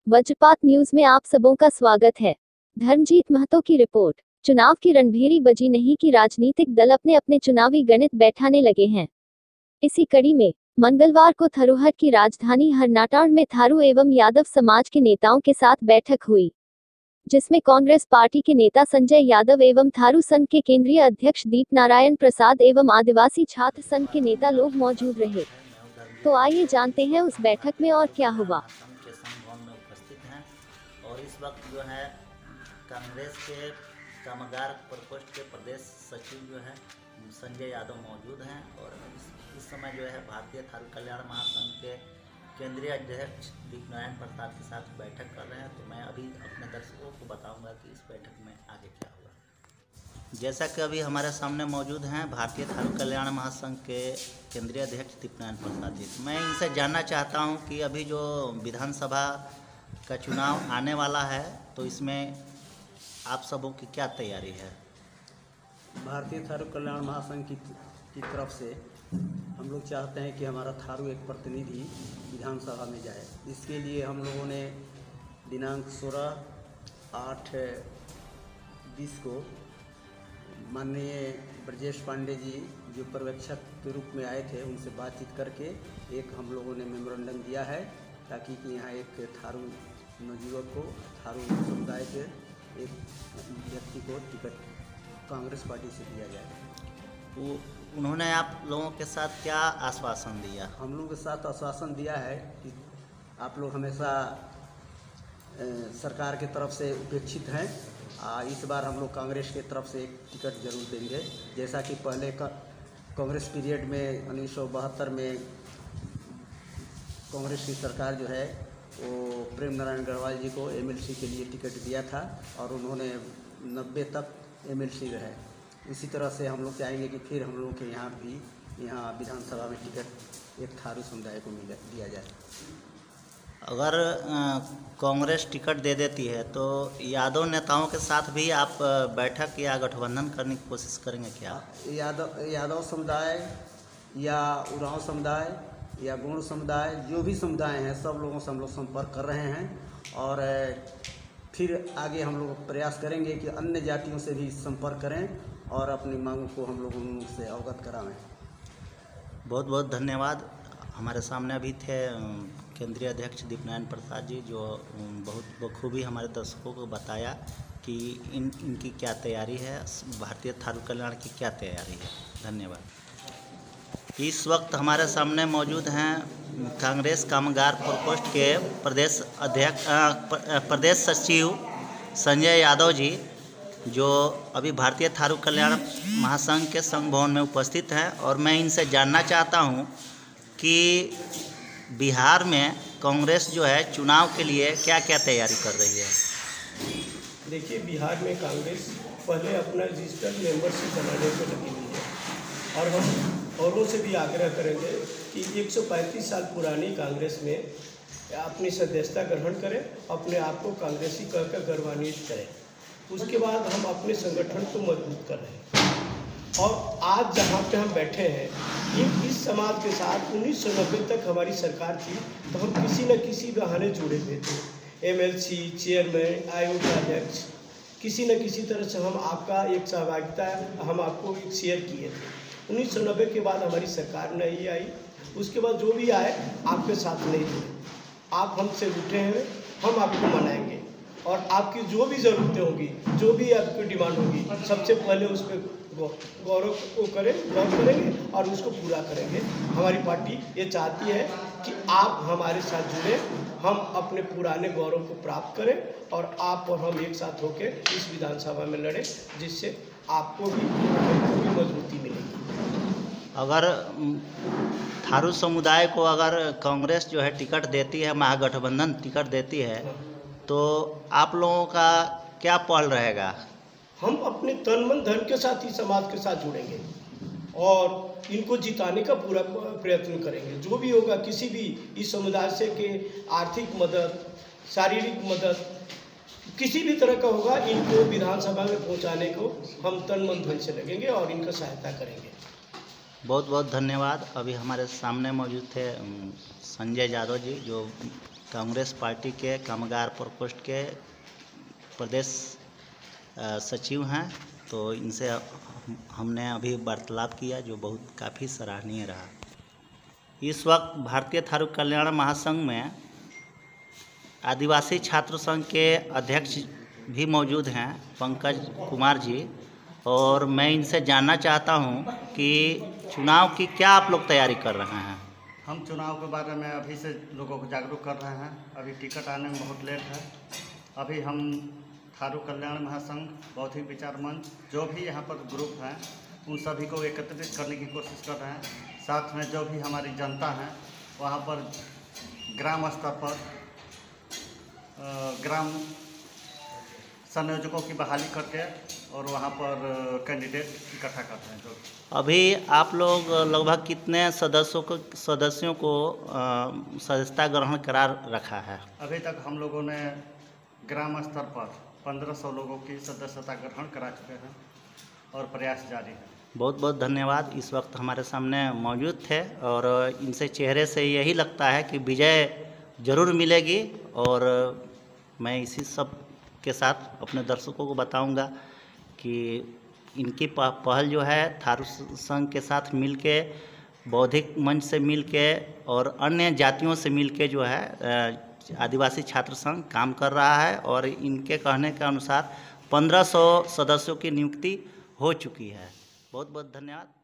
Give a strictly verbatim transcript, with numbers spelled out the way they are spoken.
वज्रपात न्यूज में आप सबों का स्वागत है। धर्मजीत महतो की रिपोर्ट। चुनाव की रणभेरी बजी नहीं कि राजनीतिक दल अपने अपने चुनावी गणित बैठाने लगे हैं। इसी कड़ी में मंगलवार को धरोहर की राजधानी हरनाटाण में थारू एवं यादव समाज के नेताओं के साथ बैठक हुई, जिसमें कांग्रेस पार्टी के नेता संजय यादव एवं थारू संघ के केंद्रीय अध्यक्ष दीप नारायण प्रसाद एवं आदिवासी छात्र संघ के नेता लोग मौजूद रहे। तो आइए जानते हैं उस बैठक में और क्या हुआ। के संघ भवन में उपस्थित हैं और इस वक्त जो है कांग्रेस के कामगार प्रकोष्ठ के प्रदेश सचिव जो है संजय यादव मौजूद हैं और इस, इस समय जो है भारतीय थारू कल्याण महासंघ के केंद्रीय अध्यक्ष दीप नारायण प्रसाद के साथ बैठक कर रहे हैं। तो मैं अभी अपने दर्शकों को बताऊंगा कि इस बैठक में आगे क्या होगा। जैसा कि अभी हमारे सामने मौजूद हैं भारतीय थारू कल्याण महासंघ के केंद्रीय अध्यक्ष दीप नारायण प्रसाद जी। मैं इनसे जानना चाहता हूं कि अभी जो विधानसभा का चुनाव आने वाला है तो इसमें आप सबों की क्या तैयारी है। भारतीय थारू कल्याण महासंघ की की तरफ से हम लोग चाहते हैं कि हमारा थारू एक प्रतिनिधि विधानसभा में जाए। इसके लिए हम लोगों ने दिनांक सोलह आठ बीस को माननीय ब्रजेश पांडे जी जो पर्यवेक्षक के रूप में आए थे उनसे बातचीत करके एक हम लोगों ने मेमोरेंडम दिया है ताकि कि यहाँ एक थारू नवयुवक को थारू समुदाय के एक व्यक्ति को टिकट कांग्रेस पार्टी से दिया जाए। वो उन्होंने आप लोगों के साथ क्या आश्वासन दिया। हम लोगों के साथ आश्वासन दिया है कि आप लोग हमेशा सरकार के तरफ से उपेक्षित हैं। आ, इस बार हम लोग कांग्रेस के तरफ से एक टिकट जरूर देंगे। जैसा कि पहले का कांग्रेस पीरियड में उन्नीस सौ बहत्तर में कांग्रेस की सरकार जो है वो प्रेम नारायण गढ़वाल जी को एमएलसी के लिए टिकट दिया था और उन्होंने नब्बे तक एमएलसी रहे। इसी तरह से हम लोग चाहेंगे कि फिर हम लोगों के यहाँ भी यहाँ विधानसभा में टिकट एक थारू समुदाय को मिल दिया जाए। अगर कांग्रेस टिकट दे देती है तो यादव नेताओं के साथ भी आप बैठक या गठबंधन करने की कोशिश करेंगे क्या। यादव यादव समुदाय या उरांव समुदाय या गौड़ समुदाय जो भी समुदाय हैं सब लोगों से हम लोग संपर्क कर रहे हैं और फिर आगे हम लोग प्रयास करेंगे कि अन्य जातियों से भी संपर्क करें और अपनी मांगों को हम लोग उनसे अवगत करावें। बहुत बहुत धन्यवाद। हमारे सामने अभी थे केंद्रीय अध्यक्ष दीप नारायण प्रसाद जी जो बहुत बखूबी हमारे दर्शकों को बताया कि इन इनकी क्या तैयारी है, भारतीय थारू कल्याण की क्या तैयारी है। धन्यवाद। इस वक्त हमारे सामने मौजूद हैं कांग्रेस कामगार प्रकोष्ठ के प्रदेश अध्यक्ष प्रदेश सचिव संजय यादव जी जो अभी भारतीय थारू कल्याण महासंघ के संघ भवन में उपस्थित हैं और मैं इनसे जानना चाहता हूं कि बिहार में कांग्रेस जो है चुनाव के लिए क्या क्या तैयारी कर रही है। देखिए, बिहार में कांग्रेस पहले अपना रजिस्टर्ड मेंबरशिप बनाने को लगी हुई है और हम औरों से भी आग्रह करेंगे कि एक सौ पैंतीस साल पुरानी कांग्रेस में अपनी सदस्यता ग्रहण करें, अपने आप को कांग्रेसी कहकर गौरवान्वित करें। उसके बाद हम अपने संगठन को मजबूत कर रहे हैं और आज जहाँ पे हम बैठे हैं इन इस समाज के साथ उन्नीस सौ नब्बे तक हमारी सरकार थी तो हम किसी न किसी बहाने जुड़े हुए थे। एमएलसी, चेयरमैन, आयोग के अध्यक्ष, किसी न किसी तरह से हम आपका एक सहभागिता हम आपको एक शेयर किए थे। उन्नीस सौ नब्बे के बाद हमारी सरकार नहीं आई, उसके बाद जो भी आए आपके साथ नहीं थे। आप हमसे उठे हैं, हम आपको मनाएंगे और आपकी जो भी ज़रूरतें होगी, जो भी आपकी डिमांड होगी, सबसे पहले उस पर गौरव को करें गौर करेंगे और उसको पूरा करेंगे। हमारी पार्टी ये चाहती है कि आप हमारे साथ जुड़े, हम अपने पुराने गौरव को प्राप्त करें और आप और हम एक साथ होकर इस विधानसभा में लड़ें, जिससे आपको भी हमको भी मजबूती मिलेगी। अगर थारू समुदाय को अगर कांग्रेस जो है टिकट देती है, महागठबंधन टिकट देती है तो आप लोगों का क्या पहल रहेगा। हम अपने तन मन धन के साथ ही समाज के साथ जुड़ेंगे और इनको जिताने का पूरा प्रयत्न करेंगे। जो भी होगा, किसी भी इस समुदाय से के आर्थिक मदद, शारीरिक मदद, किसी भी तरह का होगा, इनको विधानसभा में पहुंचाने को हम तन मन धन से लगेंगे और इनका सहायता करेंगे। बहुत बहुत धन्यवाद। अभी हमारे सामने मौजूद थे संजय यादव जी जो कांग्रेस पार्टी के कामगार प्रकोष्ठ के प्रदेश अ, सचिव हैं। तो इनसे हमने अभी वार्तालाप किया जो बहुत काफ़ी सराहनीय रहा। इस वक्त भारतीय थारू कल्याण महासंघ में आदिवासी छात्र संघ के अध्यक्ष भी मौजूद हैं, पंकज कुमार जी, और मैं इनसे जानना चाहता हूं कि चुनाव की क्या आप लोग तैयारी कर रहे हैं। हम चुनाव के बारे में अभी से लोगों को जागरूक कर रहे हैं। अभी टिकट आने में बहुत लेट है। अभी हम थारू कल्याण महासंघ बौद्धिक विचार मंच जो भी यहाँ पर ग्रुप हैं उन सभी को एकत्रित करने की कोशिश कर रहे हैं। साथ में जो भी हमारी जनता है वहाँ पर ग्राम स्तर पर ग्राम संयोजकों की बहाली करके और वहाँ पर कैंडिडेट इकट्ठा करते हैं। जो अभी आप लोग लगभग कितने सदस्यों को सदस्यों को अ, सदस्यता ग्रहण करा रखा है। अभी तक हम लोगों ने ग्राम स्तर पर पंद्रह सौ लोगों की सदस्यता ग्रहण करा चुके हैं और प्रयास जारी है। बहुत बहुत धन्यवाद। इस वक्त हमारे सामने मौजूद थे और इनसे चेहरे से यही लगता है कि विजय जरूर मिलेगी। और मैं इसी सब के साथ अपने दर्शकों को बताऊंगा कि इनकी पहल जो है थारू संघ के साथ मिलके, बौद्धिक मंच से मिलके और अन्य जातियों से मिलके जो है आदिवासी छात्र संघ काम कर रहा है। और इनके कहने के अनुसार पंद्रह सौ सदस्यों की नियुक्ति हो चुकी है। बहुत बहुत धन्यवाद।